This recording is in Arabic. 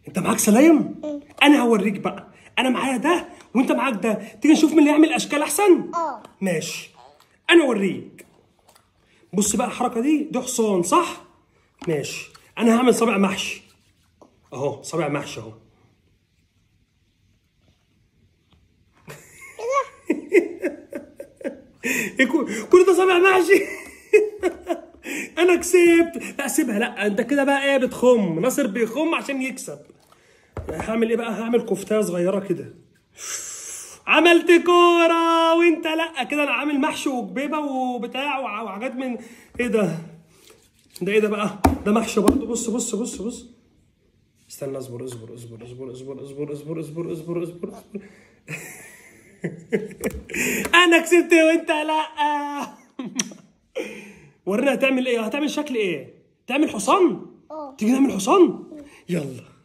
انت معاك سلايم؟ انا هوريك بقى. انا معايا ده وانت معاك ده، تيجي نشوف مين اللي يعمل اشكال احسن؟ ماشي، انا اوريك. بص بقى الحركه دي حصان صح؟ ماشي، انا هعمل صابع محشي اهو، صابع محشي اهو. كل ده صابع محشي. انا كسبت. لا سيبها، لا انت كده بقى ايه بتخم، ناصر بيخم عشان يكسب. هعمل ايه بقى؟ هعمل كفتة صغيرة كده. عملت كورة وانت لا كده. انا عامل محشي وكبيبة وبتاع وحاجات من ايه ده؟ ده ايه ده بقى؟ ده محشي برضه. بص بص بص بص. استنى، اصبر اصبر اصبر اصبر اصبر اصبر اصبر اصبر اصبر اصبر. انا كسبت وانت لا. ورينا هتعمل ايه؟ هتعمل شكل ايه؟ تعمل حصان؟ تيجي نعمل حصان؟ يلا.